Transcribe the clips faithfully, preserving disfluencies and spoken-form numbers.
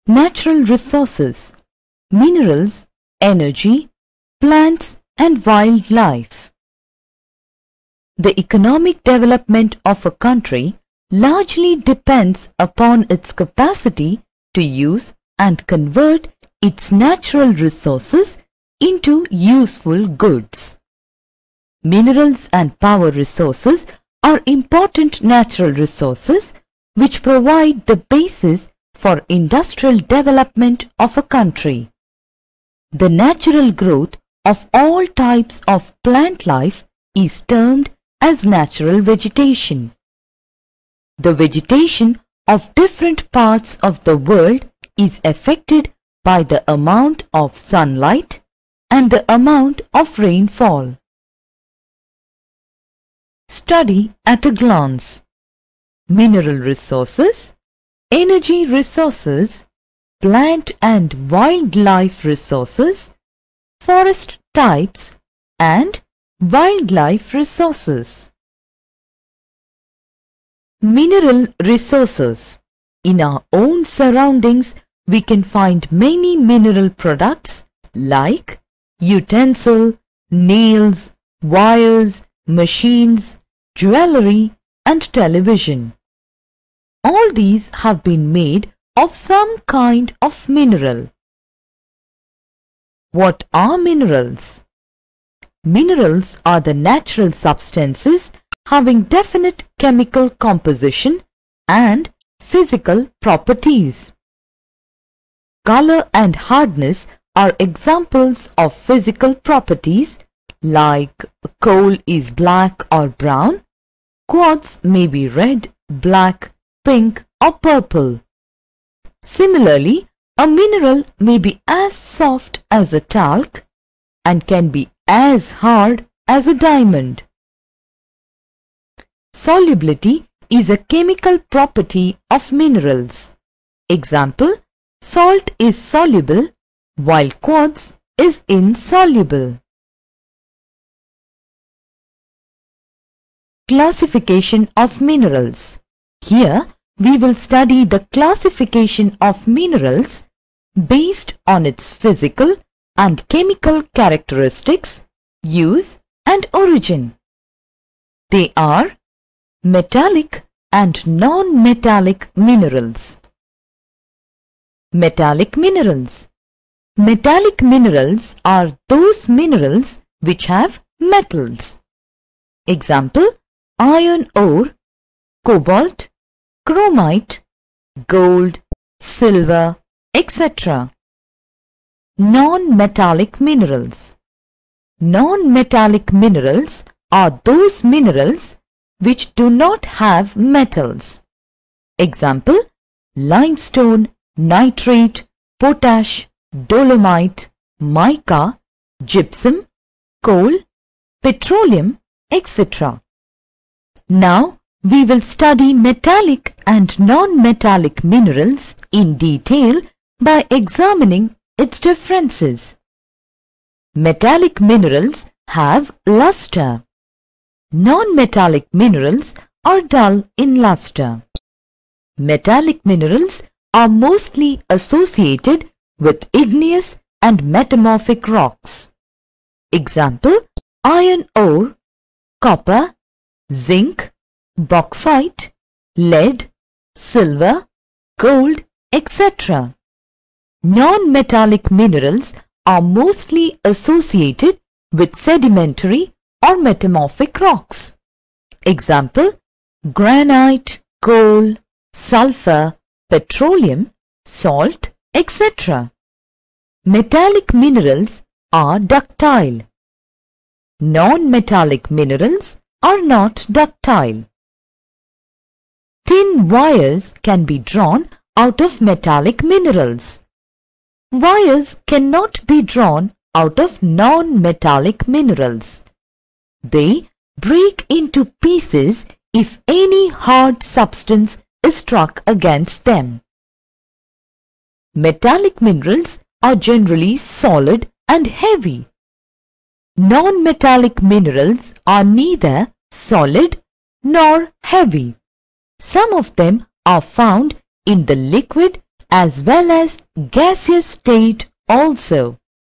natural resources, minerals, energy, plants and wildlife. The economic development of a country largely depends upon its capacity to use and convert its natural resources into useful goods. Minerals and power resources are important natural resources which provide the basis for industrial development of a country. The natural growth of all types of plant life is termed as natural vegetation. The vegetation of different parts of the world is affected by the amount of sunlight and the amount of rainfall. Study at a glance. Mineral resources, energy resources, plant and wildlife resources, forest types and wildlife resources. Mineral resources. In our own surroundings, we can find many mineral products like utensil, nails, wires, machines, jewelry and television. All these have been made of some kind of mineral. What are minerals? Minerals are the natural substances having definite chemical composition and physical properties. Color and hardness are examples of physical properties like coal is black or brown, quartz may be red, black, pink or purple. Similarly, a mineral may be as soft as a talc and can be as hard as a diamond. Solubility is a chemical property of minerals. Example, salt is soluble while quartz is insoluble. Classification of minerals. Here we will study the classification of minerals based on its physical and chemical characteristics, use and origin. They are metallic and non-metallic minerals. Metallic minerals. Metallic minerals are those minerals which have metals. Example, iron ore, cobalt, chromite, gold, silver, et cetera. Non-metallic minerals. Non-metallic minerals are those minerals which do not have metals. Example, limestone, nitrate, potash, dolomite, mica, gypsum, coal, petroleum, et cetera. Now, we will study metallic and non-metallic minerals in detail by examining its differences. Metallic minerals have luster. Non-metallic minerals are dull in luster. Metallic minerals are mostly associated with igneous and metamorphic rocks. Example, iron ore, copper, zinc, bauxite, lead, silver, gold, et cetera. Non-metallic minerals are mostly associated with sedimentary or metamorphic rocks. Example, granite, coal, sulfur, petroleum, salt, et cetera. Metallic minerals are ductile. Non-metallic minerals are not ductile. Thin wires can be drawn out of metallic minerals. Wires cannot be drawn out of non-metallic minerals. They break into pieces if any hard substance is struck against them. Metallic minerals are generally solid and heavy. Non-metallic minerals are neither solid nor heavy. Some of them are found in the liquid as well as gaseous state also.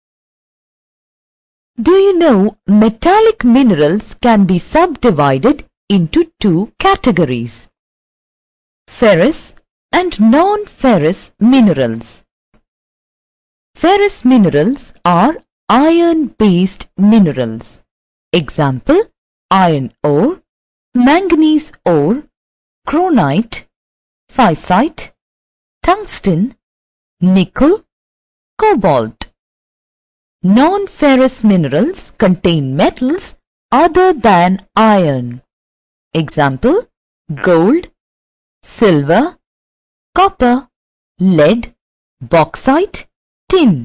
Do you know metallic minerals can be subdivided into two categories: ferrous and non-ferrous minerals. Ferrous minerals are iron-based minerals. Example: iron ore, manganese ore, kronite, physite, tungsten, nickel, cobalt. Non-ferrous minerals contain metals other than iron. Example: gold, silver, copper, lead, bauxite, tin.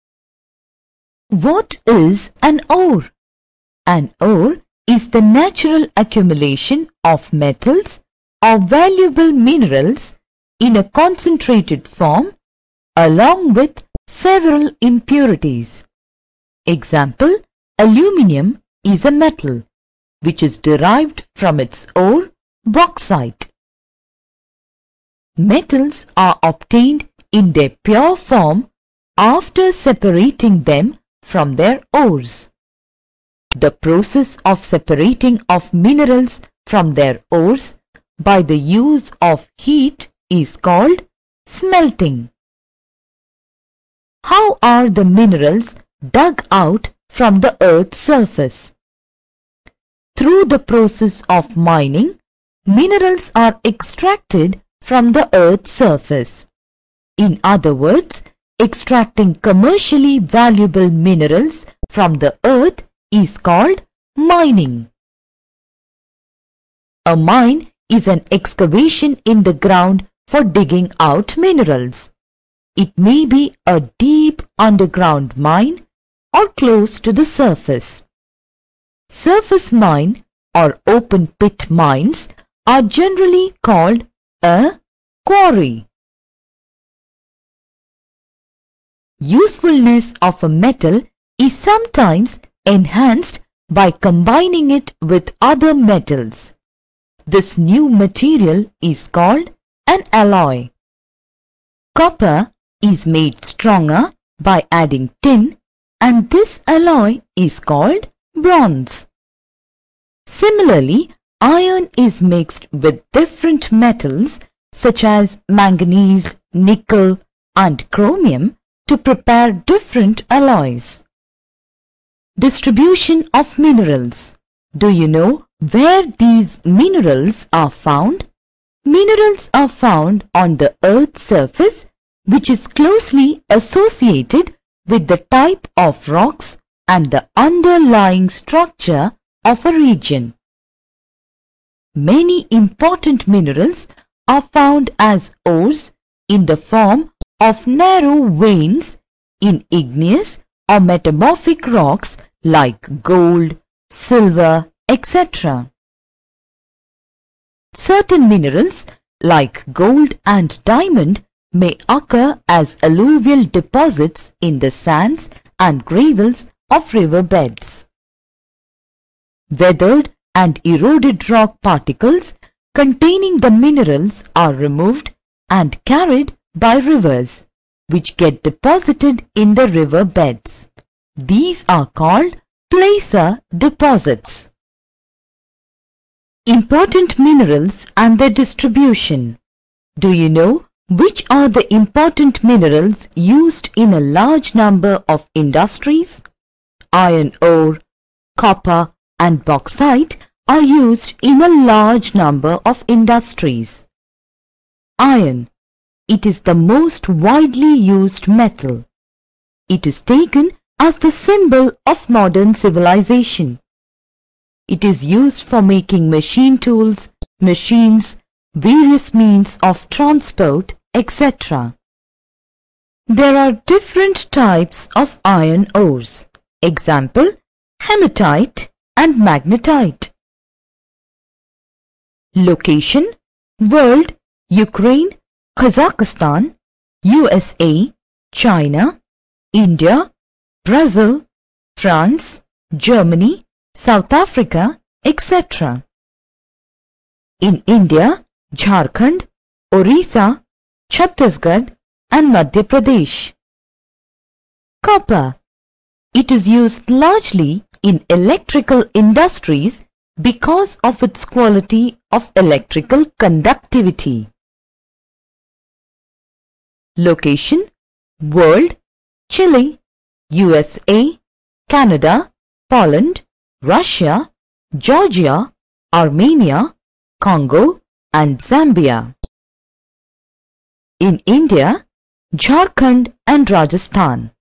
What is an ore? An ore is the natural accumulation of metals or valuable minerals in a concentrated form along with several impurities. Example: aluminium is a metal which is derived from its ore, bauxite. Metals are obtained in their pure form after separating them from their ores. The process of separating of minerals from their ores by the use of heat is called smelting. How are the minerals dug out from the earth's surface? Through the process of mining, minerals are extracted from the earth's surface. In other words, extracting commercially valuable minerals from the earth is called mining. A mine is an excavation in the ground for digging out minerals. It may be a deep underground mine or close to the surface. Surface mine or open pit mines are generally called a quarry. Usefulness of a metal is sometimes enhanced by combining it with other metals. This new material is called an alloy. Copper is made stronger by adding tin, and this alloy is called bronze. Similarly, iron is mixed with different metals such as manganese, nickel, and chromium to prepare different alloys. Distribution of minerals. Do you know where these minerals are found? Minerals are found on the earth's surface, which is closely associated with the type of rocks and the underlying structure of a region. Many important minerals are found as ores in the form of narrow veins in igneous or metamorphic rocks like gold, silver, et cetera. Certain minerals like gold and diamond may occur as alluvial deposits in the sands and gravels of river beds. Weathered and eroded rock particles containing the minerals are removed and carried by rivers, which get deposited in the river beds. These are called placer deposits. Important minerals and their distribution. Do you know which are the important minerals used in a large number of industries? Iron ore, copper, and bauxite are used in a large number of industries. Iron. It is the most widely used metal. It is taken as the symbol of modern civilization. It is used for making machine tools, machines, various means of transport, et cetera. There are different types of iron ores. Example: hematite and magnetite. Location: World, Ukraine, Kazakhstan, U S A, China, India, Brazil, France, Germany, South Africa, et cetera. In India, Jharkhand, Orissa, Chhattisgarh, and Madhya Pradesh. Copper. It is used largely in electrical industries because of its quality of electrical conductivity. Location: World, Chile, U S A, Canada, Poland, Russia, Georgia, Armenia, Congo, and Zambia. In India, Jharkhand and Rajasthan.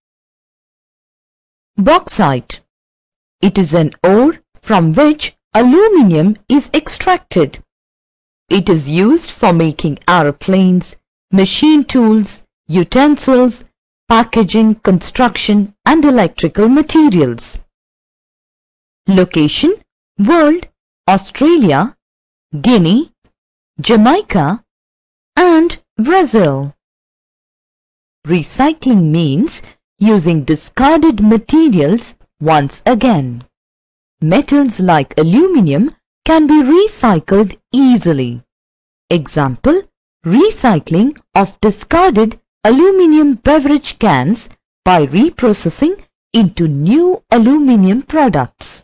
Bauxite. It is an ore from which aluminium is extracted. It is used for making aeroplanes, machine tools, utensils, packaging, construction, and electrical materials. Location: World, Australia, Guinea, Jamaica, and Brazil. Recycling means using discarded materials once again. Metals like aluminium can be recycled easily. Example: recycling of discarded aluminium beverage cans by reprocessing into new aluminium products.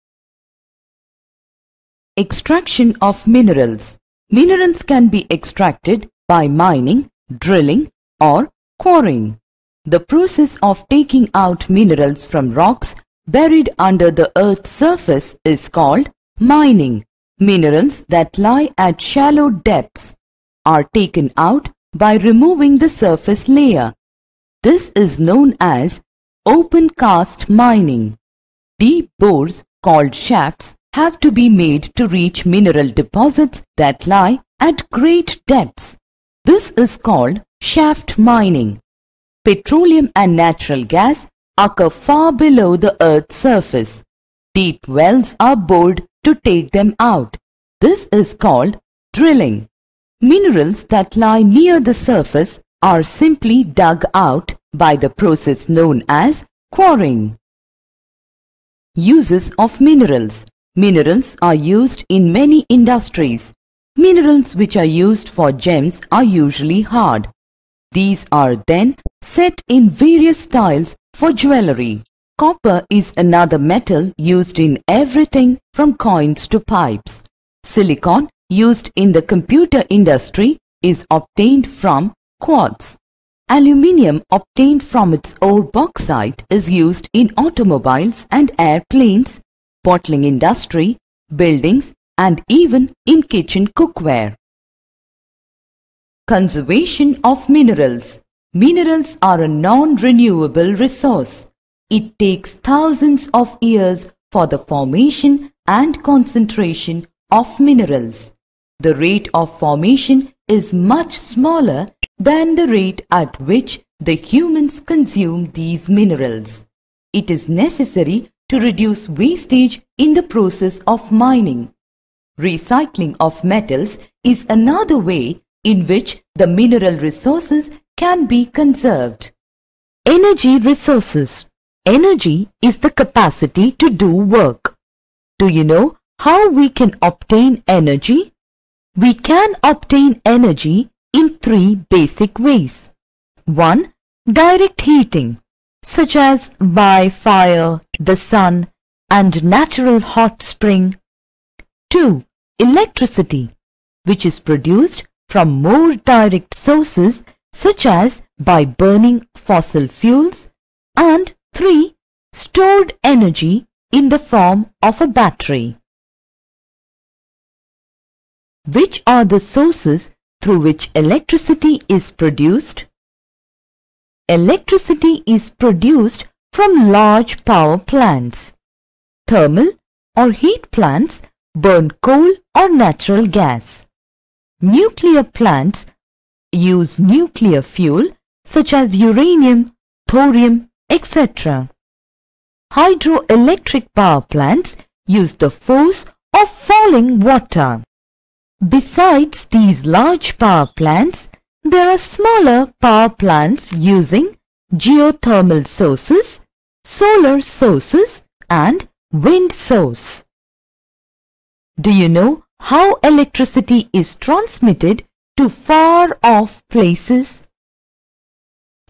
Extraction of minerals. Minerals can be extracted by mining, drilling, or quarrying. The process of taking out minerals from rocks buried under the earth's surface is called mining. Minerals that lie at shallow depths are taken out by removing the surface layer. This is known as open cast mining. Deep bores called shafts have to be made to reach mineral deposits that lie at great depths. This is called shaft mining. Petroleum and natural gas occur far below the earth's surface. Deep wells are bored to take them out. This is called drilling. Minerals that lie near the surface are simply dug out by the process known as quarrying. Uses of minerals. Minerals are used in many industries. Minerals which are used for gems are usually hard. These are then set in various styles for jewelry. Copper is another metal used in everything from coins to pipes. Silicon used in the computer industry is obtained from quartz. Aluminium obtained from its ore bauxite is used in automobiles and airplanes, bottling industry, buildings, and even in kitchen cookware. Conservation of minerals. Minerals are a non-renewable resource. It takes thousands of years for the formation and concentration of minerals. The rate of formation is much smaller than the rate at which the humans consume these minerals. It is necessary to reduce wastage in the process of mining. Recycling of metals is another way in which the mineral resources can be conserved. Energy resources. Energy is the capacity to do work. Do you know how we can obtain energy? We can obtain energy in three basic ways. one. Direct heating, such as by fire, the sun, and natural hot spring. two. Electricity, which is produced from more direct sources such as by burning fossil fuels. And three. Stored energy in the form of a battery. Which are the sources through which electricity is produced? Electricity is produced from large power plants. Thermal or heat plants burn coal or natural gas. Nuclear plants use nuclear fuel such as uranium, thorium, et cetera. Hydroelectric power plants use the force of falling water. Besides these large power plants, there are smaller power plants using geothermal sources, solar sources, and wind source. Do you know how electricity is transmitted to far-off places?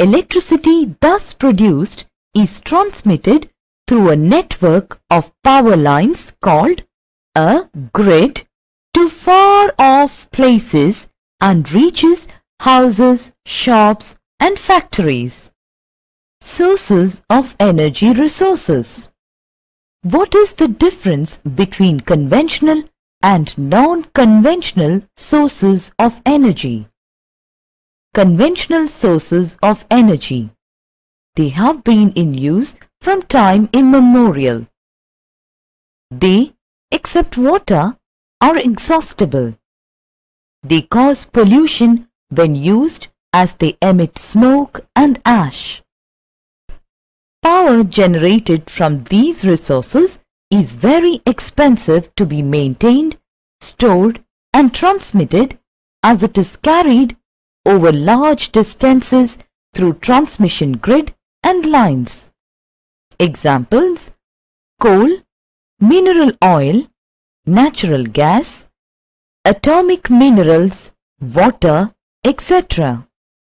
electricity thus produced is transmitted through a network of power lines called a grid to far-off places and reaches houses, shops and factories. Sources of energy resources. What is the difference between conventional and non-conventional sources of energy? Conventional sources of energy. They have been in use from time immemorial. They, except water, are exhaustible. They cause pollution when used as they emit smoke and ash. Power generated from these resources is very expensive to be maintained, stored and transmitted as it is carried over large distances through transmission grid and lines. Examples: coal, mineral oil, natural gas, atomic minerals, water, et cetera.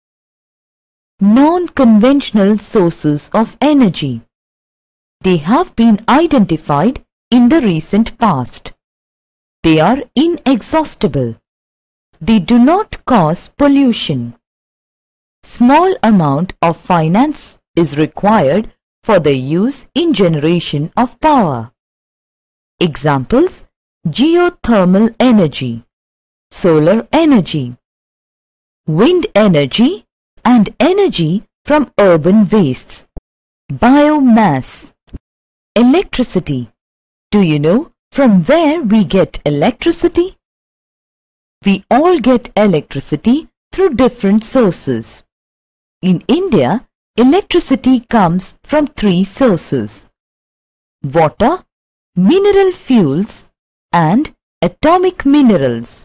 Non-conventional sources of energy. They have been identified in the recent past. They are inexhaustible. They do not cause pollution. Small amount of finance is required for their use in generation of power. Examples: geothermal energy, solar energy, wind energy and energy from urban wastes, biomass, electricity. Do you know from where we get electricity? We all get electricity through different sources. In India, electricity comes from three sources: water, mineral fuels and atomic minerals.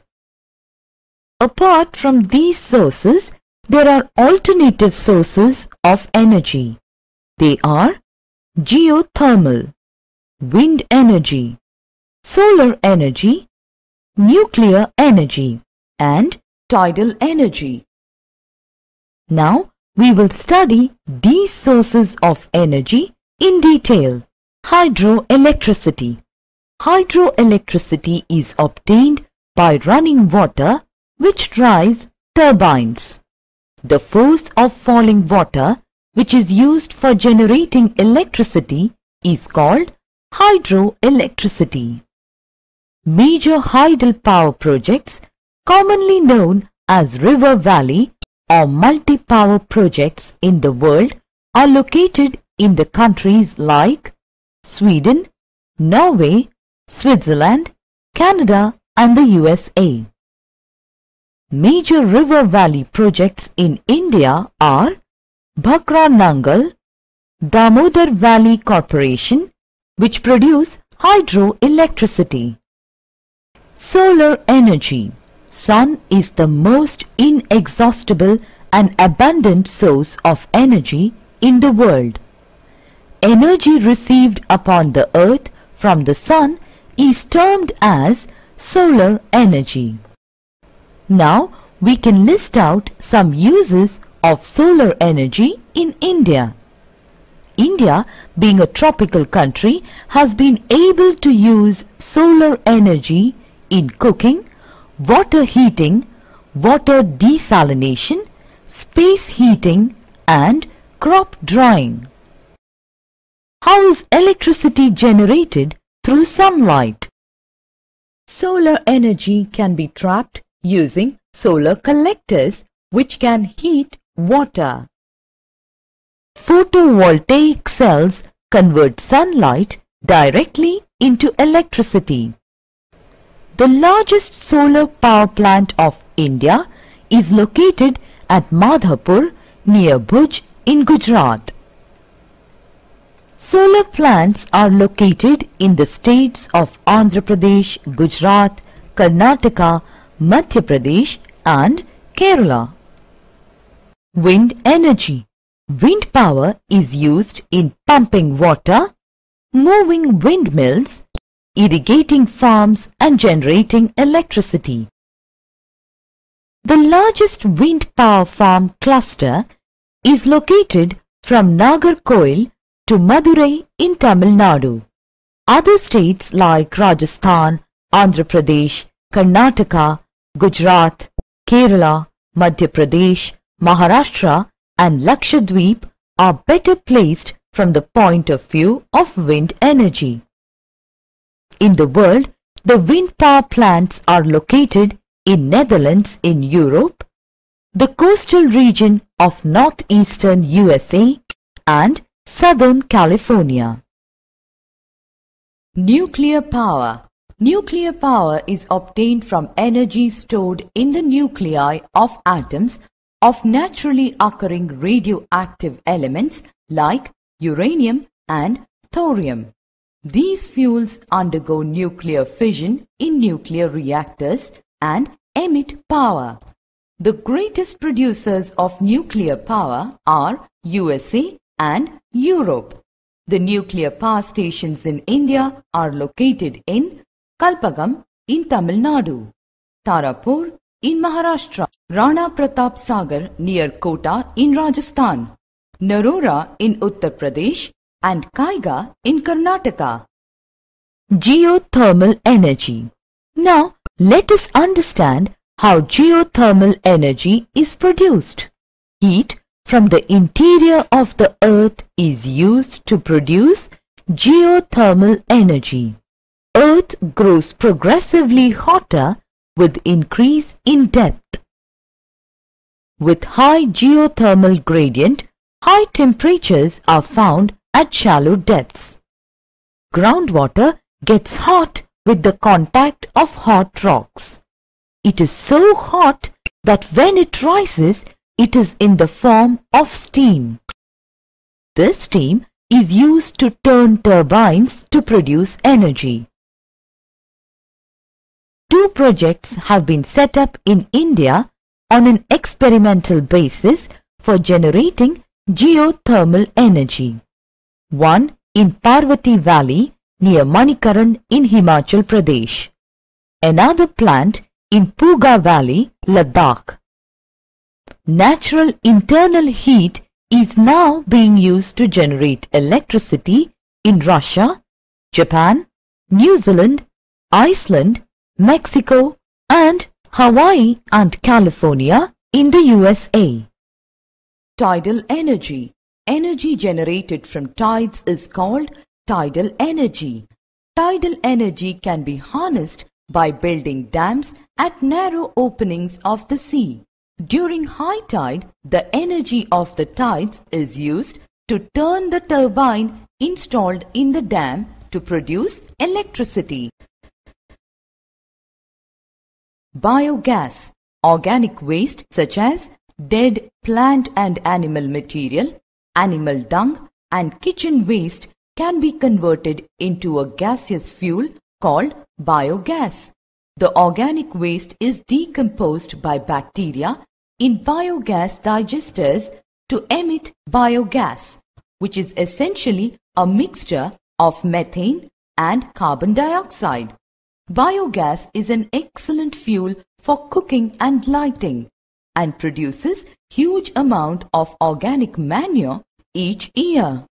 Apart from these sources, there are alternative sources of energy. They are geothermal, wind energy, solar energy, nuclear energy, and tidal energy. Now, we will study these sources of energy in detail. Hydroelectricity. Hydroelectricity is obtained by running water which drives turbines. The force of falling water, which is used for generating electricity, is called hydroelectricity. Major hydel power projects, commonly known as river valley or multi-power projects in the world, are located in the countries like Sweden, Norway, Switzerland, Canada and the U S A. Major river valley projects in India are Bhakra Nangal, Damodar Valley Corporation, which produce hydroelectricity. Solar energy. Sun is the most inexhaustible and abundant source of energy in the world. Energy received upon the earth from the sun is termed as solar energy. Now we can list out some uses of solar energy in India. India, being a tropical country, has been able to use solar energy in cooking, water heating, water desalination, space heating and crop drying. How is electricity generated through sunlight? Solar energy can be trapped using solar collectors which can heat water. Photovoltaic cells convert sunlight directly into electricity. The largest solar power plant of India is located at Madhapur near Bhuj in Gujarat. Solar plants are located in the states of Andhra Pradesh, Gujarat, Karnataka, Madhya Pradesh and Kerala. Wind energy. Wind power is used in pumping water, moving windmills, irrigating farms and generating electricity. The largest wind power farm cluster is located from Nagercoil to Madurai in Tamil Nadu. Other states like Rajasthan, Andhra Pradesh, Karnataka, Gujarat, Kerala, Madhya Pradesh, Maharashtra and Lakshadweep are better placed from the point of view of wind energy. In the world, the wind power plants are located in Netherlands in Europe, the coastal region of northeastern U S A and southern California. Nuclear power. Nuclear power is obtained from energy stored in the nuclei of atoms of naturally occurring radioactive elements like uranium and thorium. These fuels undergo nuclear fission in nuclear reactors and emit power. The greatest producers of nuclear power are U S A and Europe. The nuclear power stations in India are located in Kalpagam in Tamil Nadu, Tarapur in Maharashtra, Rana Pratap Sagar near Kota in Rajasthan, Narora in Uttar Pradesh and Kaiga in Karnataka. Geothermal energy. Now let us understand how geothermal energy is produced. Heat from the interior of the earth is used to produce geothermal energy. Earth grows progressively hotter with increase in depth. With high geothermal gradient, high temperatures are found at shallow depths. Groundwater gets hot with the contact of hot rocks. It is so hot that when it rises, it is in the form of steam. This steam is used to turn turbines to produce energy. Two projects have been set up in India on an experimental basis for generating geothermal energy. One in Parvati Valley near Manikaran in Himachal Pradesh. Another plant in Puga Valley, Ladakh. Natural internal heat is now being used to generate electricity in Russia, Japan, New Zealand, Iceland, Mexico and Hawaii and California in the U S A. Tidal energy. Energy generated from tides is called tidal energy. Tidal energy can be harnessed by building dams at narrow openings of the sea. During high tide, the energy of the tides is used to turn the turbine installed in the dam to produce electricity. Biogas. Organic waste such as dead plant and animal material, animal dung and kitchen waste can be converted into a gaseous fuel called biogas. The organic waste is decomposed by bacteria in biogas digesters to emit biogas, which is essentially a mixture of methane and carbon dioxide. Biogas is an excellent fuel for cooking and lighting and produces huge amount of organic manure each year.